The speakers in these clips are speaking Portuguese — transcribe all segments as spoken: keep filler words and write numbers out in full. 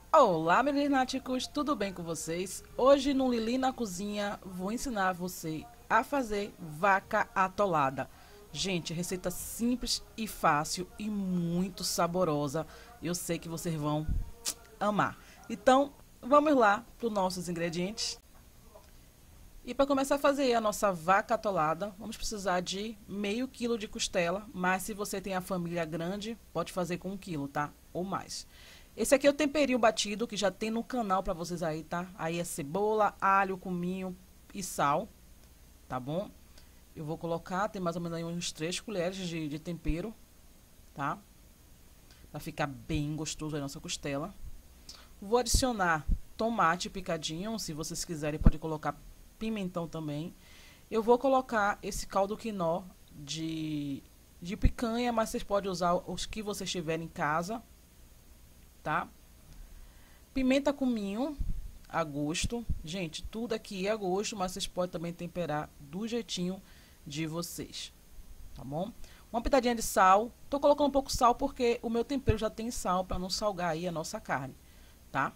Olá, meus lunáticos, tudo bem com vocês? Hoje no Lili na Cozinha vou ensinar você a fazer vaca atolada. Gente, receita simples e fácil e muito saborosa. Eu sei que vocês vão amar. Então, vamos lá para os nossos ingredientes. E para começar a fazer a nossa vaca atolada, vamos precisar de meio quilo de costela, mas se você tem a família grande, pode fazer com um quilo, tá? Ou mais. Esse aqui é o temperinho batido, que já tem no canal pra vocês aí, tá? Aí é cebola, alho, cominho e sal, tá bom? Eu vou colocar, tem mais ou menos aí uns três colheres de, de tempero, tá? Pra ficar bem gostoso a nossa costela. Vou adicionar tomate picadinho, se vocês quiserem pode colocar pimentão também. Eu vou colocar esse caldo quinó de, de picanha, mas vocês podem usar os que vocês tiverem em casa, tá? Pimenta cominho a gosto. Gente, tudo aqui é a gosto, mas vocês podem também temperar do jeitinho de vocês, tá bom? Uma pitadinha de sal. Tô colocando um pouco de sal porque o meu tempero já tem sal para não salgar aí a nossa carne, tá?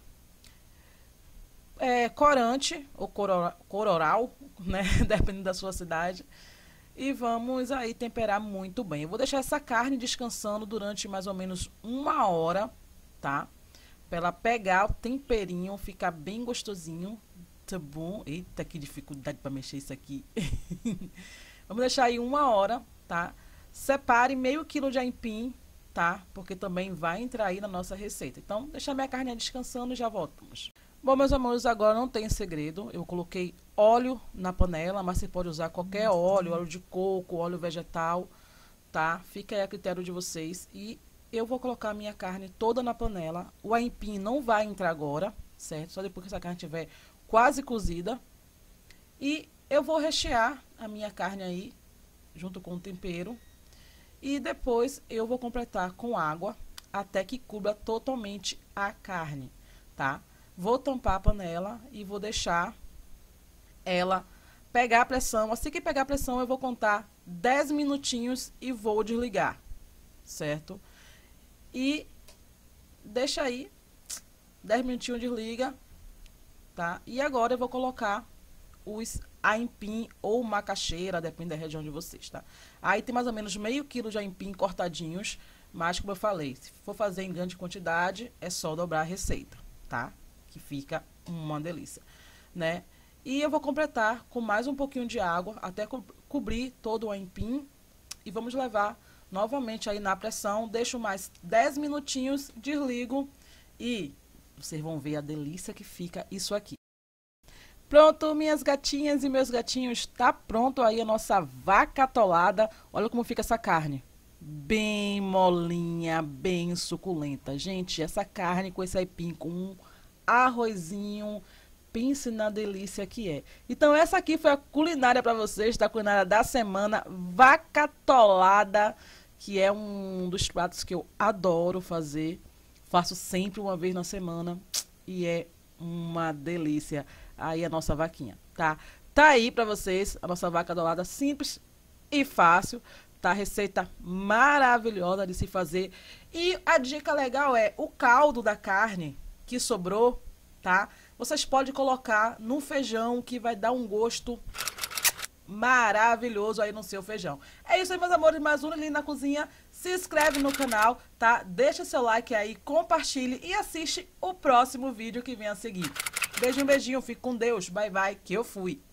É, corante ou corora, cororal, né? Dependendo da sua cidade. E vamos aí temperar muito bem. Eu vou deixar essa carne descansando durante mais ou menos uma hora, tá? Pra ela pegar o temperinho, ficar bem gostosinho, tá bom? Eita, que dificuldade para mexer isso aqui. Vamos deixar aí uma hora, tá? Separe meio quilo de aipim, tá? Porque também vai entrar aí na nossa receita. Então, deixar minha carne descansando e já voltamos. Bom, meus amores, agora não tem segredo. Eu coloquei óleo na panela, mas você pode usar qualquer óleo, óleo de coco, óleo vegetal, tá? Fica aí a critério de vocês. E eu vou colocar a minha carne toda na panela. O aipim não vai entrar agora, certo? Só depois que essa carne estiver quase cozida. E eu vou rechear a minha carne aí, junto com o tempero. E depois eu vou completar com água, até que cubra totalmente a carne, tá? Vou tampar a panela e vou deixar ela pegar a pressão. Assim que pegar a pressão, eu vou contar dez minutinhos e vou desligar, certo? E deixa aí, dez minutinhos desliga, tá? E agora eu vou colocar os aipim ou macaxeira, depende da região de vocês, tá? Aí tem mais ou menos meio quilo de aipim cortadinhos, mas como eu falei, se for fazer em grande quantidade, é só dobrar a receita, tá? Que fica uma delícia, né? E eu vou completar com mais um pouquinho de água até co cobrir todo o aipim e vamos levar novamente aí na pressão. Deixo mais dez minutinhos, desligo e vocês vão ver a delícia que fica isso aqui. Pronto, minhas gatinhas e meus gatinhos, tá pronto aí a nossa vaca atolada. Olha como fica essa carne. Bem molinha, bem suculenta. Gente, essa carne com esse aipim, com um arrozinho, pense na delícia que é. Então essa aqui foi a culinária para vocês, da culinária da semana, vaca atolada, que é um dos pratos que eu adoro fazer. Faço sempre uma vez na semana e é uma delícia. Aí a nossa vaquinha, tá? Tá aí para vocês a nossa vaca atolada, simples e fácil. Tá? Receita maravilhosa de se fazer. E a dica legal é o caldo da carne que sobrou, tá? Vocês podem colocar no feijão, que vai dar um gosto maravilhoso aí no seu feijão. É isso aí, meus amores, mais um Lili na Cozinha. Se inscreve no canal, tá? Deixa seu like aí, compartilhe e assiste o próximo vídeo que vem a seguir. Beijo, um beijinho, fique com Deus, bye bye, que eu fui.